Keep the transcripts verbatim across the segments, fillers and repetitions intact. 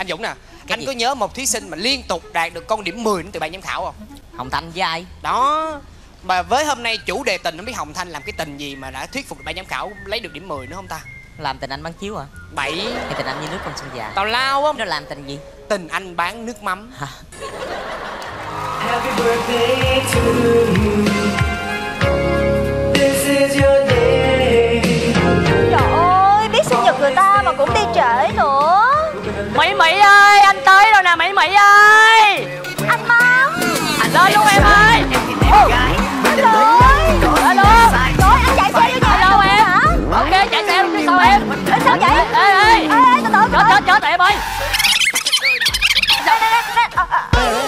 Dũng nè, cái anh gì? có nhớ một thí sinh mà liên tục đạt được con điểm mười từ ban giám khảo không? Hồng Thanh với ai? Đó. Mà với hôm nay chủ đề tình, không biết Hồng Thanh làm cái tình gì mà đã thuyết phục được ban giám khảo lấy được điểm mười nữa không ta? Làm tình anh bán chiếu hả? Bảy. Hay tình anh như nước con sông già? Tào lao không? Nó làm tình gì? Tình anh bán nước mắm. Hả? Happy birthday to you. This is your day. Trời ơi, biết sinh nhật người ta mà cũng đi trễ nữa. Mỹ Mỹ ơi, anh tới rồi nè Mỹ Mỹ ơi. Anh Mắm. Anh lên luôn em ơi. Trời ơi. Alo. Trời ơi, anh chạy xe vô nhà Alo em. hả? Ok, chạy xe luôn đi sao em? Ê, sao vậy? Ê ê. Ê, ê, từ từ, từ Chết từ. chết chết em ơi. Đây, đây, đây, đây. Ờ, ờ, ờ.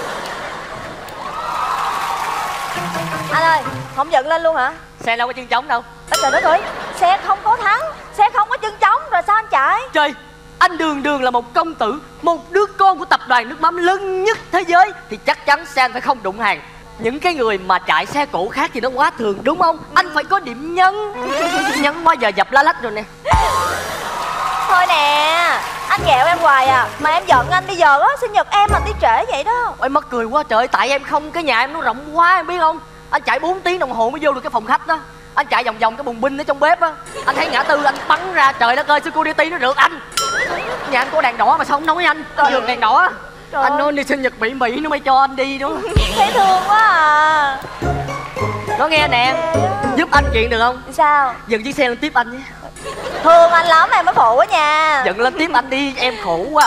Anh ơi, không giận lên luôn hả? Xe đâu có chân trống đâu. Ê, trời đất ơi, xe không có thắng, xe không có chân trống, rồi sao anh chạy? Trời, anh Đường Đường là một công tử, một đứa con của tập đoàn nước mắm lớn nhất thế giới, thì chắc chắn xe anh phải không đụng hàng. Những cái người mà chạy xe cộ khác thì nó quá thường đúng không? Anh phải có điểm nhấn. Nhấn quá giờ dập lá lách rồi nè. Thôi nè, anh ghẹo em hoài à. Mà em giận anh bây giờ á, sinh nhật em mà đi trễ vậy đó. Ôi mắc cười quá trời, tại em không, cái nhà em nó rộng quá em biết không? Anh chạy bốn tiếng đồng hồ mới vô được cái phòng khách đó. Anh chạy vòng vòng cái bùng binh ở trong bếp á. Anh thấy ngã tư anh bắn ra, trời đất ơi, security nó rượt anh. Nhà anh có đèn đỏ mà sao không nói anh? Đường đèn đỏ. Trời Anh ơi. nói đi sinh nhật Mỹ Mỹ nó mới cho anh đi đó. Thấy thương quá à. Nó nghe nè, giúp anh chuyện được không? Sao? Dừng chiếc xe lên tiếp anh nhé. Thương anh lắm em mới phụ á nha. Dừng lên tiếp anh đi, em khổ quá.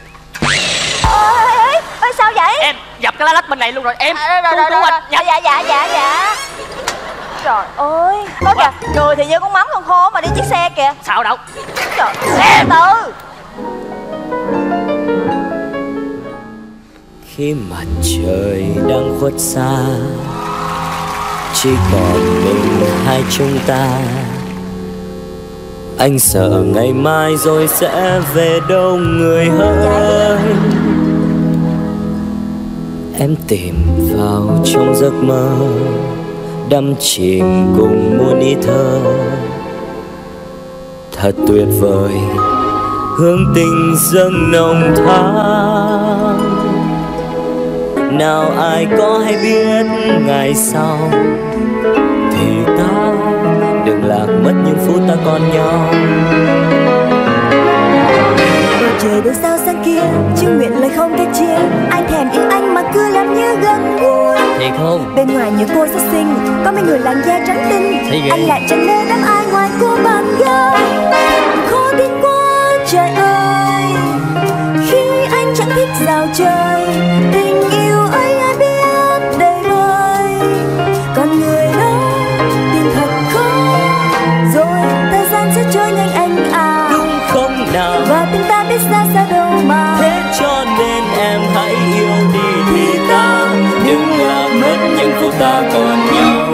Ê, ê, ê, ê, sao vậy? Em dập cái lá lách bên này luôn rồi, em À, rồi, cứu rồi, cứu rồi, anh. rồi. Dạ dạ dạ dạ. Trời ơi, có kìa, người thì như con mắm con khô mà đi chiếc xe kìa. Sao đâu. Trời, xe từ. Khi mặt trời đang khuất xa, chỉ còn mình hai chúng ta. Anh sợ ngày mai rồi sẽ về đâu người hỡi. Em tìm vào trong giấc mơ, đắm chìm cùng muôn ý thơ. Thật tuyệt vời, hương tình dâng nồng thắm. Nào ai có hay biết ngày sau, thì ta đừng lạc mất những phút ta còn nhau. Bầu trời đôi sao sáng kia, chưa nguyện lời không cách chia. Anh thèm yêu anh mà cứ làm như gần gũi. Thì không. Bên ngoài nhiều cô rất xinh, có mấy người làn da trắng tinh. Anh lại chẳng mê đắm ai ngoài cô bạn gái. Khó tin quá trời ơi, khi anh chẳng thích rào chơi. Tình yêu ấy ai biết đầy vơi, còn người đó tìm thật khó. Rồi thời gian sẽ trôi nhanh anh à, Đúng không nào? và tình ta biết ra sao đâu mà. Thế cho nên em hãy yêu đi thì ta đừng làm mất những phút ta còn nhau.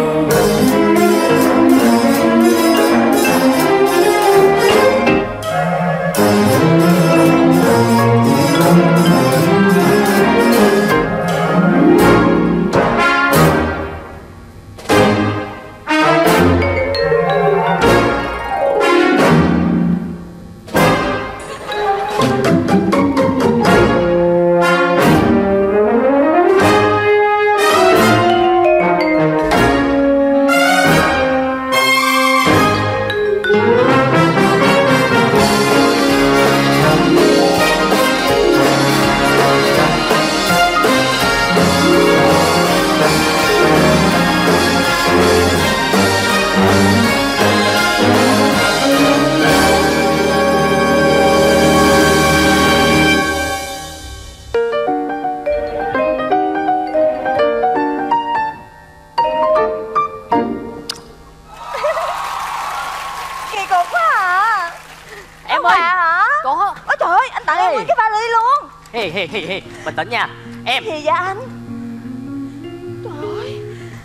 Kỳ cục quá à. Em Có ơi. quà hả? Có. Ôi trời ơi, anh tặng em Ê. nguyên cái vali luôn. Hi hi hi hi, bình tĩnh nha. Em. Gì vậy anh? Trời ơi,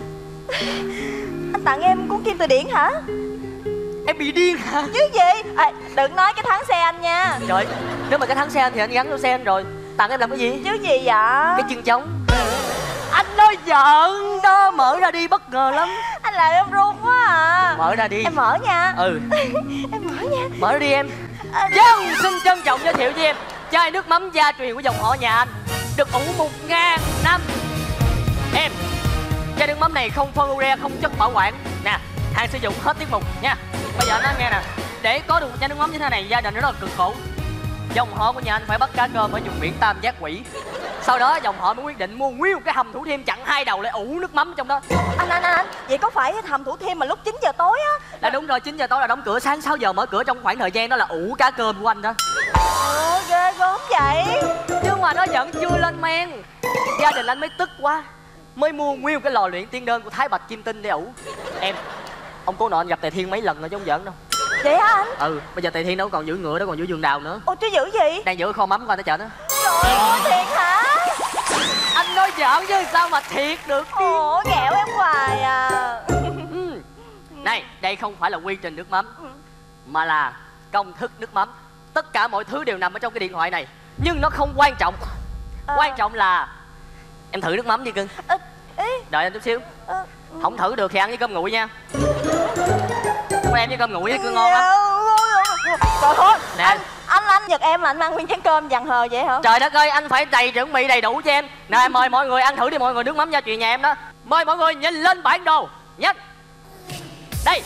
anh tặng em cuốn kim từ điển hả? Em bị điên hả? Chứ gì? À, đừng nói cái thắng xe anh nha. Trời, nếu mà cái thắng xe anh thì anh gắn vô xe anh rồi. Tặng em làm cái gì? Chứ gì vậy? Cái chân trống. Anh nói giỡn đó, mở ra đi, bất ngờ lắm. Anh làm em run quá à. Mở ra đi. Em mở nha. Ừ. Em mở nha. Mở ra đi em. Dân xin trân trọng giới thiệu với em chai nước mắm gia truyền của dòng họ nhà anh, được ủ một ngàn năm. Em, chai nước mắm này không fluoride, không chất bảo quản. Nè, hàng sử dụng hết tiết mục nha. Bây giờ anh nói nghe nè, để có được một chai nước mắm như thế này, gia đình nó rất là cực khổ. Dòng họ của nhà anh phải bắt cá cơm ở vùng biển Tam Giác Quỷ. Sau đó dòng họ mới quyết định mua nguyên một cái hầm Thủ Thiêm chặn hai đầu lại ủ nước mắm trong đó. Anh anh anh vậy có phải hầm Thủ Thiêm mà lúc chín giờ tối á? Là đúng rồi, chín giờ tối là đóng cửa, sáng sáu giờ mở cửa, trong khoảng thời gian đó là ủ cá cơm của anh đó. Ồ, ghê gớm vậy. Nhưng mà nó vẫn chưa lên men. Gia đình anh mới tức quá, mới mua nguyên một cái lò luyện tiên đơn của Thái Bạch Kim Tinh để ủ. Em, ông cố nọ anh gặp Tề Thiên mấy lần rồi chứ không giỡn đâu. Vậy hả anh? Ừ, bây giờ Tề Thiên đâu còn giữ ngựa, đâu còn giữ vườn đào nữa. Ồ, chứ giữ gì? Đang giữ kho mắm qua tới chợ đó. Trời ơi, thiệt hả? Anh nói giỡn chứ sao mà thiệt được. Ồ, ghẹo em hoài à. Ừ. Này, đây không phải là quy trình nước mắm, mà là công thức nước mắm. Tất cả mọi thứ đều nằm ở trong cái điện thoại này. Nhưng nó không quan trọng. À. Quan trọng là em thử nước mắm đi cưng. À, ý. Đợi anh chút xíu. À, không thử được thì ăn với cơm nguội nha. Con em với cơm nguội với cơm ngon lắm. Trời ơi, Nè. anh, anh anh giật em mà anh mang nguyên chén cơm dằn hờ vậy hả? Trời đất ơi, anh phải đầy chuẩn bị đầy đủ cho em. Nè, mời mọi người ăn thử đi mọi người, nước mắm gia truyền nhà em đó. Mời mọi người nhìn lên bản đồ nhanh. Đây,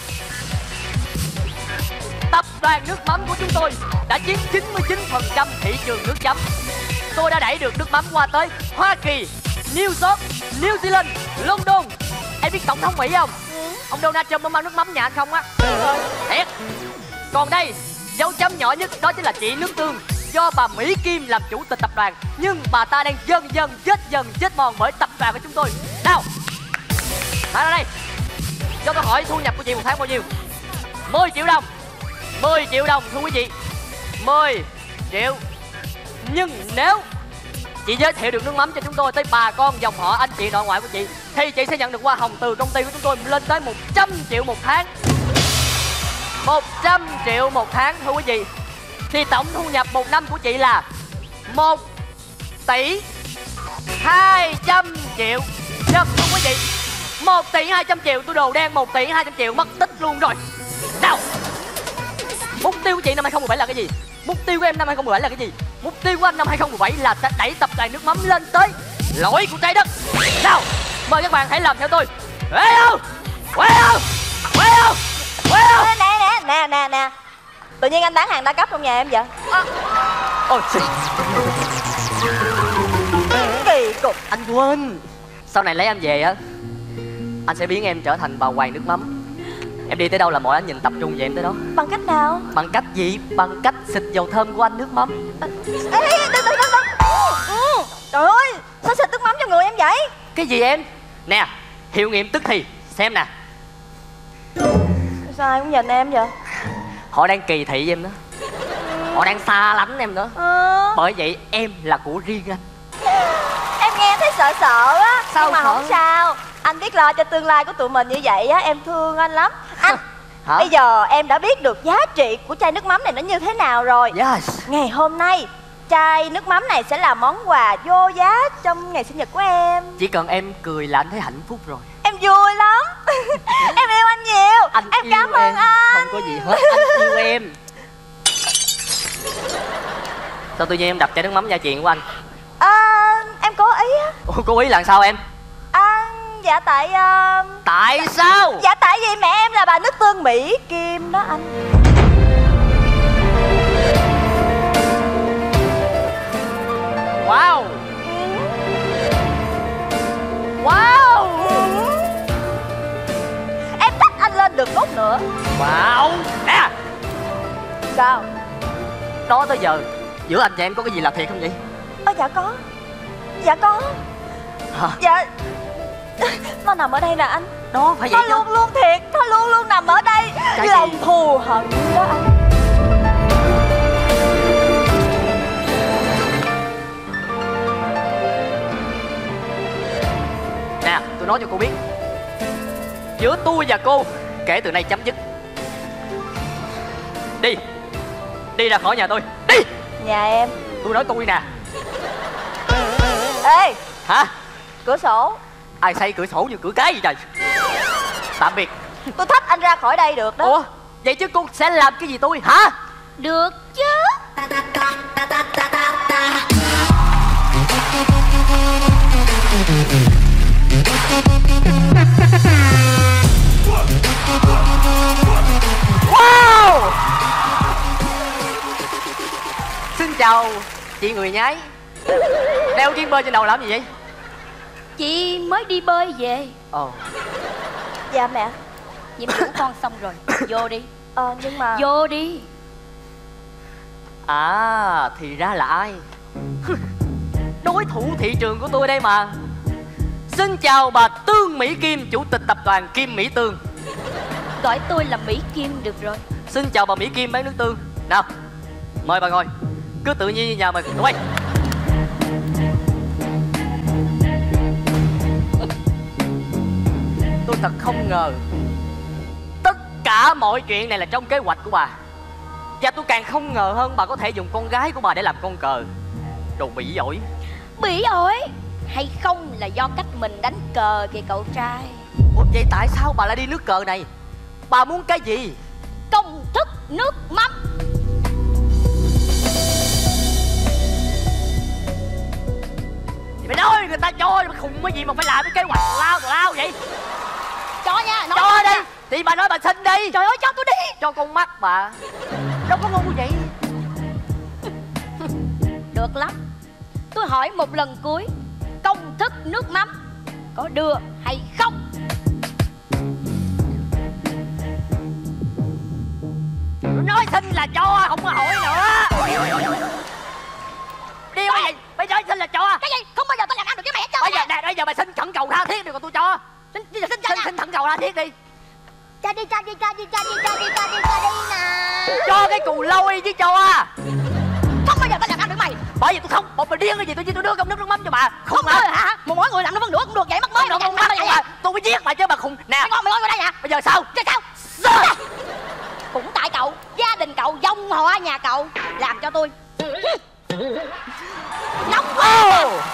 tập đoàn nước mắm của chúng tôi đã chiếm chín mươi chín phần trăm thị trường nước chấm. Tôi đã đẩy được nước mắm qua tới Hoa Kỳ, New York, New Zealand, London. Em biết tổng thống Mỹ không? Ừ. Ông Donald Trump ông ăn nước mắm nhà anh không á? Thiệt. Còn đây, dấu chấm nhỏ nhất đó chính là chị nước tương, do bà Mỹ Kim làm chủ tịch tập đoàn. Nhưng bà ta đang dần dần chết dần chết mòn bởi tập đoàn của chúng tôi. Nào, hãy ra đây. Cho tôi hỏi thu nhập của chị một tháng bao nhiêu? mười triệu đồng. mười triệu đồng thưa quý vị. mười triệu. Nhưng nếu chị giới thiệu được nước mắm cho chúng tôi tới bà con dòng họ anh chị nội ngoại của chị, thì chị sẽ nhận được hoa hồng từ công ty của chúng tôi lên tới một trăm triệu một tháng. một trăm triệu một tháng thưa quý vị. Thì tổng thu nhập một năm của chị là một tỷ hai trăm triệu. Được thưa quý vị, một tỷ hai trăm triệu. Tôi đồ đen một tỷ hai trăm triệu mất tích luôn rồi. Nào, mục tiêu của chị năm hai không một bảy là cái gì? Mục tiêu của em năm hai không một bảy là cái gì? Mục tiêu của anh năm hai không một bảy là sẽ đẩy tập đoàn nước mắm lên tới lõi của trái đất. Nào, mời các bạn hãy làm theo tôi. Quay không? Quay không? Quay không? Quay không? Nè nè nè nè nè. Tự nhiên anh bán hàng đa cấp trong nhà em vậy? À. Ôi xì. Kỳ cục. Anh quên, sau này lấy em về á, anh sẽ biến em trở thành bà hoàng nước mắm. Em đi tới đâu là mọi ánh nhìn tập trung về em tới đó. Bằng cách nào? Bằng cách gì? Bằng cách xịt dầu thơm của anh nước mắm. Ê, ê, đừng, đừng, đừng, đừng. Ừ. Trời ơi, sao xịt nước mắm cho người em vậy? Cái gì em? Nè, hiệu nghiệm tức thì. Xem nè. Sao ai cũng nhìn em vậy? Họ đang kỳ thị em đó. Họ đang xa lánh em nữa. Ừ. Bởi vậy em là của riêng anh. Em nghe thấy sợ sợ á. Sao nhưng mà sợ? không sao. Anh biết lo cho tương lai của tụi mình như vậy á. Em thương anh lắm. Anh, Hả? bây giờ em đã biết được giá trị của chai nước mắm này nó như thế nào rồi. Yes. Ngày hôm nay chai nước mắm này sẽ là món quà vô giá trong ngày sinh nhật của em. Chỉ cần em cười là anh thấy hạnh phúc rồi. Em vui lắm. Em yêu anh nhiều. Anh Em yêu cảm ơn em. anh. Không có gì hết, anh yêu em. Sao tự nhiên em đập chai nước mắm gia truyền của anh? À, em cố ý á. Ủa, cố ý là sao em? À, dạ tại uh... Tại sao? Dạ tại vì mẹ em là bà nước tương Mỹ Kim đó anh. Wow. Wow. Em thích anh lên được nút nữa. Wow. Nè, Sao? đó tới giờ giữa anh và em có cái gì là thiệt không vậy? Ơ dạ có. Dạ có. Hả? Dạ. Nó nằm ở đây nè anh. Đó phải vậy Nó chứ. luôn luôn thiệt. Nó luôn luôn nằm ở đây. Cái Lòng gì? thù hận đó anh. Nè, tôi nói cho cô biết, giữa tôi và cô kể từ nay chấm dứt. Đi. Đi ra khỏi nhà tôi. Đi. Nhà em. Tôi nói tôi nè. Ê, Hả? cửa sổ. Ai xây cửa sổ như cửa cái gì trời. Tạm biệt. Tôi thách anh ra khỏi đây được đó. Ủa, vậy chứ cô sẽ làm cái gì tôi hả? Được chứ. Xin chào chị người nhái. Đeo chiếc bơi trên đầu làm gì vậy? Chị mới đi bơi về. Ồ. Dạ mẹ. Nhiệm vụ con xong rồi. Vô đi. Ờ nhưng mà Vô đi. À thì ra là ai? Đối thủ thị trường của tôi đây mà. Xin chào bà Tương Mỹ Kim, chủ tịch tập đoàn Kim Mỹ Tương. Gọi tôi là Mỹ Kim được rồi. Xin chào bà Mỹ Kim bán nước tương. Nào, mời bà ngồi. Cứ tự nhiên như nhà mình. Quay. Tôi thật không ngờ tất cả mọi chuyện này là trong kế hoạch của bà. Và tôi càng không ngờ hơn bà có thể dùng con gái của bà để làm con cờ. Đồ bỉ ổi. Bỉ ổi hay không là do cách mình đánh cờ kìa cậu trai. Ủa, vậy tại sao bà lại đi nước cờ này? Bà muốn cái gì? Công thức nước mắm. Mày nói người ta cho mà khùng cái gì mà phải làm cái kế hoạch lao lao vậy? Cho nha, nói cho đi nha. Thì bà nói bà xin đi. Trời ơi cho tôi đi. Cho con mắt bà. Đâu có ngu vậy. Được lắm. Tôi hỏi một lần cuối, công thức nước mắm có đưa hay không? Nói xin là cho, không có hỏi nữa. Đi bây giờ, bây giờ xin là cho. Cái gì? Không bao giờ tôi làm ăn được với mày hết trơn. Bây giờ nè, bây giờ mày xin khẩn cầu tha thiết đi còn tôi cho. Xin xin xin Xin xin khẩn cầu tha thiết đi. Cha đi, cha đi, cha đi, cha đi, cha đi, cha đi, cha đi nè. Cho cái cù lôi chứ cho. Không bao giờ tôi làm ăn được mày. Bởi vì tôi không, một mình điên cái gì tôi chỉ tôi đưa công nước nước mắm cho bà. Không Không thôi hả? hả? Một mỗi người làm nó vẫn được cũng được vậy mất mới Không được, không mày được, bà. Tôi mới giết bà chứ bà khùng. Nè, Mày ngon, mày ngon vô đây hả? bây giờ sao? Chứ sao? Sao? Cũng tại cậu, gia đình cậu, dòng họ nhà cậu làm cho tôi nóng quá. Oh.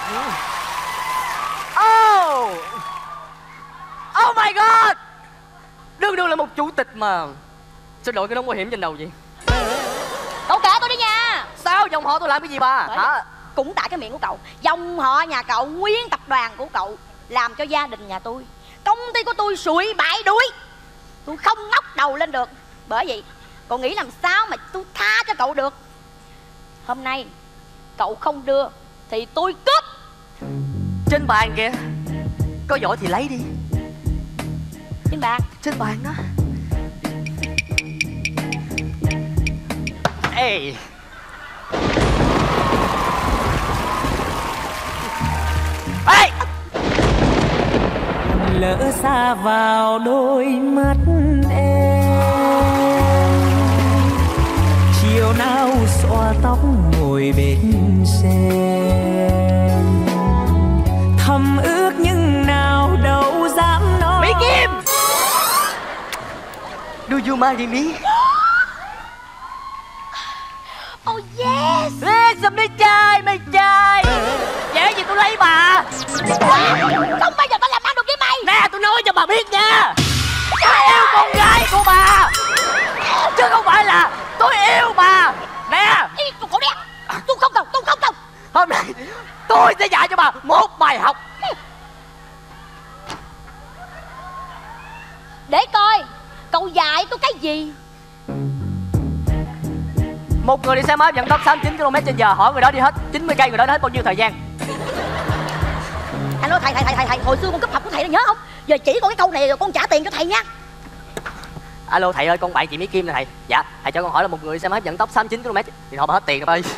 Oh. Oh my god. Đương đương là một chủ tịch mà. Xin lỗi cái nón bảo hiểm trên đầu vậy. Cậu kể tôi đi nha. Sao dòng họ tôi làm cái gì bà? Bởi Hả? Cũng tại cái miệng của cậu, dòng họ nhà cậu, nguyên tập đoàn của cậu làm cho gia đình nhà tôi, công ty của tôi sụi bại đuối. Tôi không ngóc đầu lên được. Bởi vậy cậu nghĩ làm sao mà tôi tha cho cậu được? Hôm nay cậu không đưa thì tôi cướp. Trên bàn kìa. Có giỏi thì lấy đi. Trên bàn? Trên bàn đó. Ê. Ê. Lỡ xa vào đôi mắt em, chiều nào xõa tóc ngồi bên xem, thầm ước nhưng nào đâu dám nói. Mỹ Kim. Do you marry me? Oh yes. Ê, xâm đi trai, mày trai. Dễ gì tôi lấy bà. Không bao giờ tao làm ăn được với mày. Nè, tôi nói cho bà biết nha. Tôi yêu con gái của bà, chứ không phải là tôi yêu bà. Nè. Ý, cậu cậu đi. Tôi không cần, tôi không cần. Hôm nay tôi sẽ dạy cho bà một bài học. Để coi cậu dạy tôi cái gì. Một người đi xe máy vận tốc sáu mươi chín ki lô mét trên giờ, hỏi người đó đi hết chín mươi cây, người đó đi hết bao nhiêu thời gian? Anh nói thầy, thầy, thầy, thầy, thầy, hồi xưa con cấp học của thầy đó nhớ không? Giờ chỉ còn cái câu này rồi con trả tiền cho thầy nha. Alo thầy ơi, con bạn chị Mỹ Kim nè thầy. Dạ, thầy cho con hỏi là một người đi xe máy vận tốc sáu mươi chín ki lô mét thì họ bà hết tiền rồi ơi.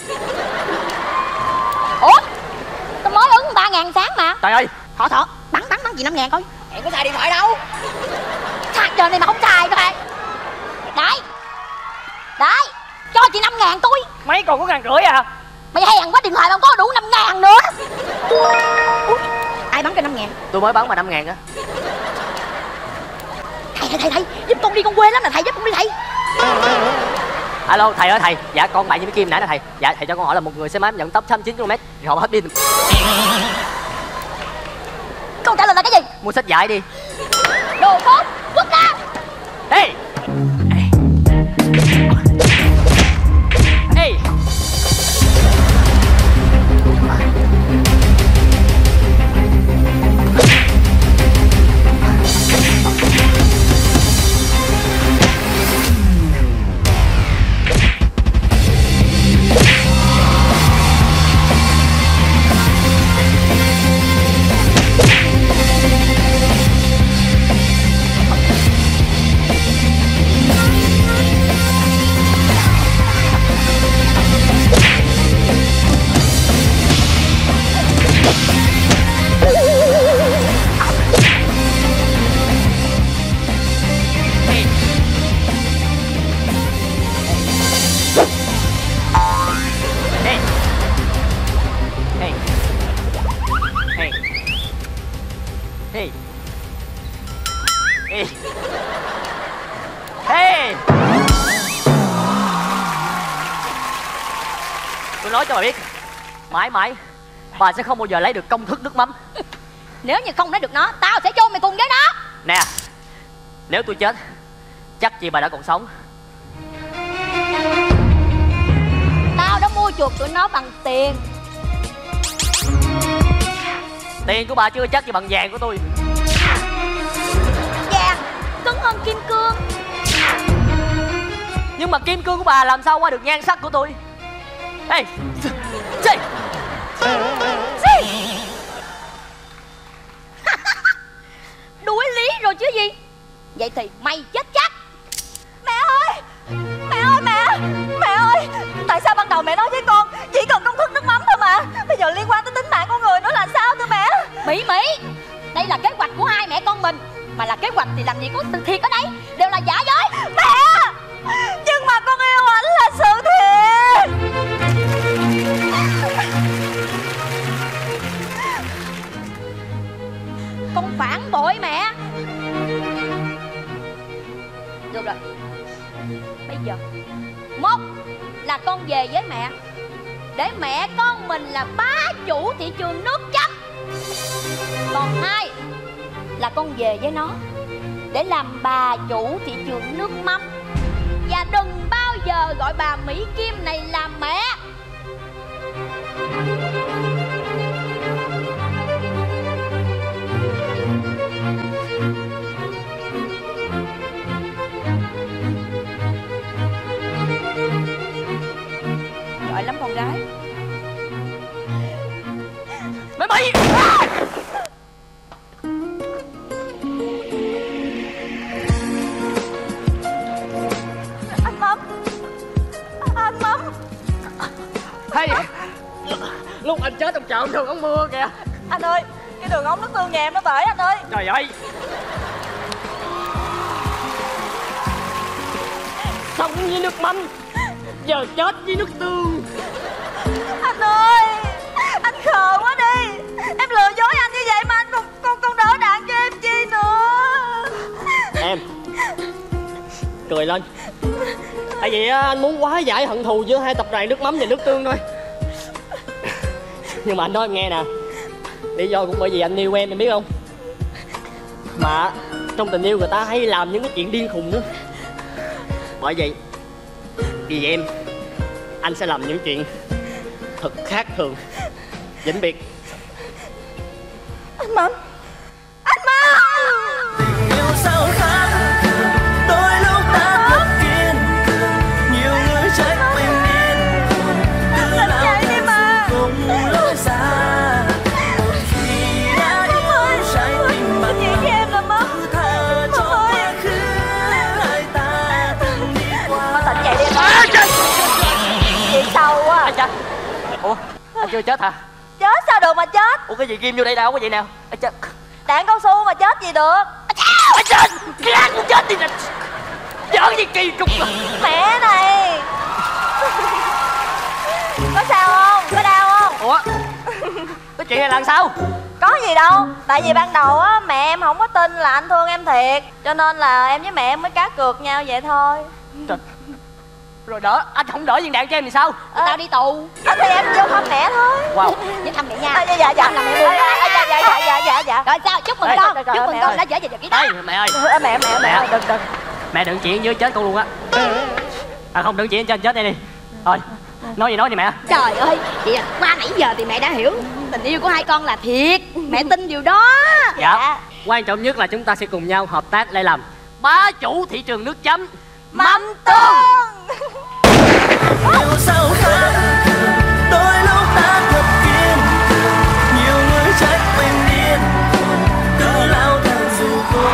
Ủa? Tôi mới ứng ba ngàn sáng mà. Trời ơi. Thọ thọ, bắn bắn bắn gì năm ngàn coi. Em có xài điện thoại đâu. Xài giờ này mà không xài các bạn. Đấy. Đấy. Cho chị năm ngàn tôi. Mấy còn có ngàn rưỡi à? Mày hèn quá, điện thoại mà không có đủ năm ngàn nữa. Ui, ai bắn cho năm ngàn? Tôi mới bắn mà năm ngàn á. Thầy, thầy, thầy, thầy, giúp con đi, con quê lắm nè, thầy giúp con đi thầy. Alo thầy ơi thầy. Dạ con bạn với Mỹ Kim nãy nè thầy. Dạ thầy cho con hỏi là một người xe máy vận tốc sáu mươi chín ki lô mét thì họ hết pin. Câu trả lời là cái gì? Mua sách giải đi. Đồ tốt, vứt ra. Ê. Ê. Tôi nói cho bà biết, mãi mãi bà sẽ không bao giờ lấy được công thức nước mắm. Nếu như không lấy được nó, tao sẽ chôn mày cùng với nó. Nè, nếu tôi chết, chắc gì bà đã còn sống. Tao đã mua chuộc tụi nó bằng tiền. Tiền của bà chưa chắc gì bằng vàng của tôi. Vàng cứng hơn kim cương. Nhưng mà kim cương của bà làm sao qua được nhan sắc của tôi. Ê, gì? Đuối lý rồi chứ gì. Vậy thì mày chết chắc. Mẹ ơi, mẹ ơi, mẹ Mẹ ơi, tại sao ban đầu mẹ nói với con chỉ cần công thức nước mắm thôi mà. Bây giờ liên quan tới tính mạng con người nữa là sao thưa mẹ? Mỹ Mỹ, đây là kế hoạch của hai mẹ con mình. Mà là kế hoạch thì làm gì có sự thiệt ở đây. Đều là giả dối. Mẹ, nhưng mà con yêu ảnh là sự thiệt. Con phản bội mẹ. Được rồi. Bây giờ một là con về với mẹ, để mẹ con mình là bá chủ thị trường nước chấm. Còn hai là con về với nó, để làm bà chủ thị trường nước mắm. Và đừng bao giờ gọi bà Mỹ Kim này là mẹ. Giỏi lắm con gái. Mày Mỹ! Anh Mắm, anh Mắm. Hey, lúc anh chết ông chợ ông thường ông mưa kìa. Anh ơi, cái đường ống nước tương nhà em nó bể anh ơi. Trời ơi, sống với nước mắm, giờ chết với nước tương. Anh ơi, anh khờ quá đi. Em lừa dối anh như vậy mà anh còn còn, còn đỡ đạn cho em chi nữa. Em cười lên, tại vì anh muốn hóa giải hận thù giữa hai tập đoàn nước mắm và nước tương thôi. Nhưng mà anh nói em nghe nè, lý do cũng bởi vì anh yêu em, em biết không? Mà trong tình yêu người ta hay làm những cái chuyện điên khùng nữa. Bởi vậy vì em, anh sẽ làm những chuyện thật khác thường. Vĩnh biệt. Anh Mắm, anh Mắm. Tình yêu sao khác thường, đôi lúc ta thật kiên cường, nhiều người trách mình điên cuồng, từ nào thật sự không lối ra. Một khi đã yêu trái tim bằng lòng, cứ tha cho quá khứ hai ta từng đi qua. Con tỉnh dậy đi em. Chuyện sâu quá. Anh chết. Ủa, anh chưa chết hả? Chết sao được mà chết. Ủa cái gì ghim vô đây đâu có vậy nào? Anh chết. Đạn cao su mà chết gì được. Anh chết. Cái anh cũng chết đi nè. Giỡn gì kỳ cục. Mẹ này. Có sao không? Có đau không? Ủa, cái chuyện này là sao? Có gì đâu. Tại vì ban đầu á mẹ em không có tin là anh thương em thiệt, cho nên là em với mẹ em mới cá cược nhau vậy thôi. Trời. Rồi đỡ, anh không đỡ viên đạn cho em thì sao? à, Tao đi tù. Anh thì em vô thăm mẹ thôi. Wow. Với thăm mẹ nha. À, dạ dạ dạ. Là mẹ buồn. dạ dạ dạ dạ dạ dạ. Rồi sao? Chúc mừng Ê, con. trời, trời, Chúc ơi, mừng mẹ con ơi. đã dở về được cái đó. Ê, mẹ ơi. Mẹ mẹ mẹ mẹ ơi, đừng đừng. Mẹ đừng chuyện với chết con luôn á. À không, đừng chuyện cho anh chết đây đi. Thôi, nói gì nói đi mẹ. Trời ơi, vậy là qua nãy giờ thì mẹ đã hiểu tình yêu của hai con là thiệt. Mẹ tin điều đó. Dạ. Quan trọng nhất là chúng ta sẽ cùng nhau hợp tác để làm bá chủ thị trường nước chấm mắm tương. Yêu sao khác thường, đôi lúc ta thật kiên cường, nhiều người trách mình điên cuồng, cứ lao theo dù không.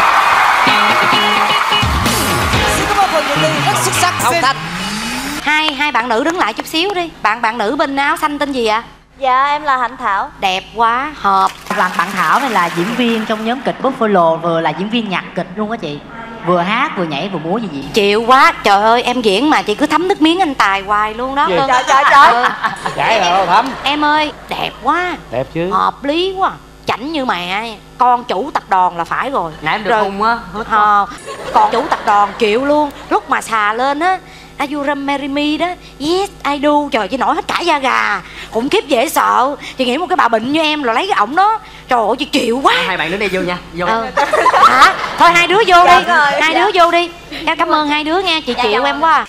Xin cảm ơn phần đầu tư rất xuất sắc Hồng Thanh. Hai hai bạn nữ đứng lại chút xíu đi. Bạn bạn nữ bên áo xanh tên gì ạ? Dạ em là Hạnh Thảo. Đẹp quá, hợp. Bạn bạn Thảo này là diễn viên trong nhóm kịch Buffalo, vừa là diễn viên nhạc kịch luôn á chị. Vừa hát vừa nhảy vừa múa gì vậy? Chịu quá, trời ơi em diễn mà chị cứ thấm nước miếng anh Tài hoài luôn đó. Trời trời trời. Ừ. Vậy rồi Thắm. Em ơi, đẹp quá. Đẹp chứ. Hợp lý quá. Chảnh như mẹ, con chủ tập đoàn là phải rồi. Nãy em được Rồi, hung á. ờ, còn chủ tập đoàn chịu luôn. Lúc mà xà lên á, Are you marry me đó. Yes I do. Trời, chị nổi hết cả da gà, khủng khiếp dễ sợ. Chị nghĩ một cái bà bệnh như em rồi lấy cái ổng đó, trời ơi chị chịu quá. Hai bạn đứng đây vô nha, vô. Ừ. Hả? Thôi hai đứa vô Dạ đi rồi, hai dạ. đứa vô đi. Em cảm ơn hai đứa nha, chị Dạ chịu rồi. em quá.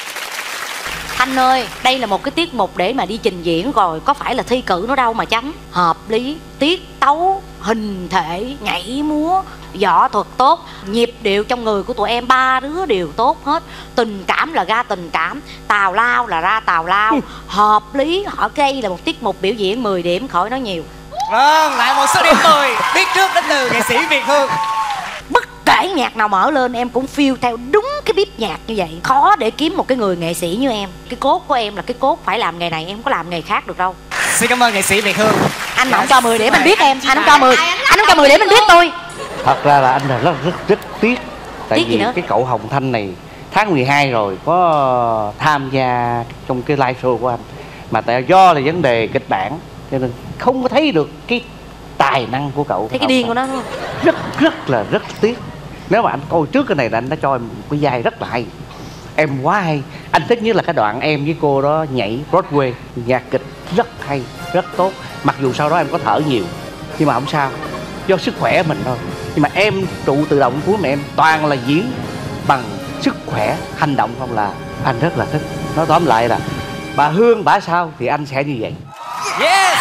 Anh ơi, đây là một cái tiết mục để mà đi trình diễn rồi, có phải là thi cử nó đâu mà chấm. Hợp lý, tiết tấu, hình thể, nhảy múa, võ thuật tốt, nhịp điệu trong người của tụi em ba đứa đều tốt hết. Tình cảm là ra tình cảm, tào lao là ra tào lao. Hợp lý, họ đây là một tiết mục biểu diễn mười điểm, khỏi nói nhiều. Vâng, lại một số điểm mười biết trước đến từ nghệ sĩ Việt Hương. Bất kể nhạc nào mở lên em cũng feel theo đúng cái beat nhạc như vậy. Khó để kiếm một cái người nghệ sĩ như em. Cái cốt của em là cái cốt phải làm nghề này, em không có làm nghề khác được đâu. Xin cảm ơn nghệ sĩ Việt Hương. Anh mà không cho mười điểm anh biết em, anh không cho mười, anh không cho mười điểm anh biết tôi. Thật ra là anh là rất rất rất tiếc. Tại Tiếc gì vì nữa? cái cậu Hồng Thanh này tháng mười hai rồi có tham gia trong cái live show của anh, mà tại do là vấn đề kịch bản cho nên không có thấy được cái tài năng của cậu. Thấy cái điên của nó không? Rất rất là rất tiếc. Nếu mà anh coi trước cái này là anh đã cho em một cái vai rất là hay. Em quá hay. Anh thích nhất là cái đoạn em với cô đó nhảy Broadway, nhạc kịch rất hay, rất tốt. Mặc dù sau đó em có thở nhiều, nhưng mà không sao, do sức khỏe mình thôi. Nhưng mà em trụ từ đầu đến cuối mà em toàn là diễn bằng sức khỏe, hành động không là anh rất là thích. Nói tóm lại là bà Hương bả sao thì anh sẽ như vậy. Yes.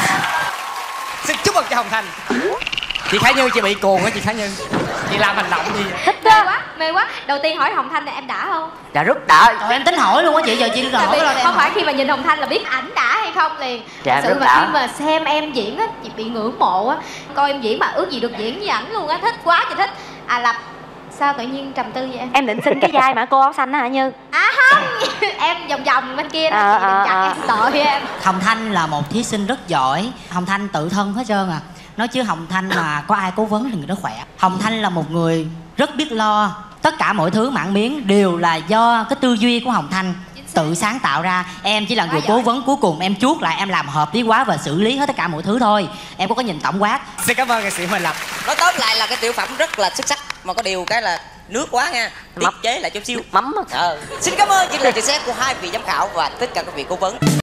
Xin chúc mừng cho Hồng Thanh. Chị Khả Như, chị bị cuồng á chị Khả Như. Chị làm hành động gì vậy? Thích mê quá, mê quá. Đầu tiên hỏi Hồng Thanh là em đã không? Dạ rất đã. Trời, em tính hỏi luôn á chị, giờ chị Tại hỏi vì rồi em không hỏi. phải khi mà nhìn Hồng Thanh là biết ảnh đã hay không liền. Dạ, Thật sự rất mà đã. khi mà xem em diễn á, chị bị ngưỡng mộ á. Coi em diễn mà ước gì được diễn với ảnh luôn á, thích quá chị thích. À Lập, sao tự nhiên trầm tư vậy em? Em định xin cái vai mà cô áo xanh đó hả Như? À không, em vòng vòng bên kia đó, Ờ, chị đừng ờ, chặt ờ. em, tội em. Hồng Thanh là một thí sinh rất giỏi. Hồng Thanh tự thân hết trơn à. Nói chứ Hồng Thanh mà có ai cố vấn thì người đó khỏe. Hồng Thanh là một người rất biết lo. Tất cả mọi thứ mảng miếng đều là do cái tư duy của Hồng Thanh tự sáng tạo ra. Em chỉ là người cố vấn cuối cùng, em chuốt lại, em làm hợp lý hóa và xử lý hết tất cả mọi thứ thôi. Em có cái nhìn tổng quát. Xin cảm ơn nghệ sĩ Huỳnh Lập. Nói tóm lại là cái tiểu phẩm rất là xuất sắc, mà có điều cái là nước quá nha, tiết chế lại chút xíu. Mắm á. Ờ. Xin cảm ơn những lời chia sẻ của hai vị giám khảo và tất cả các vị cố vấn.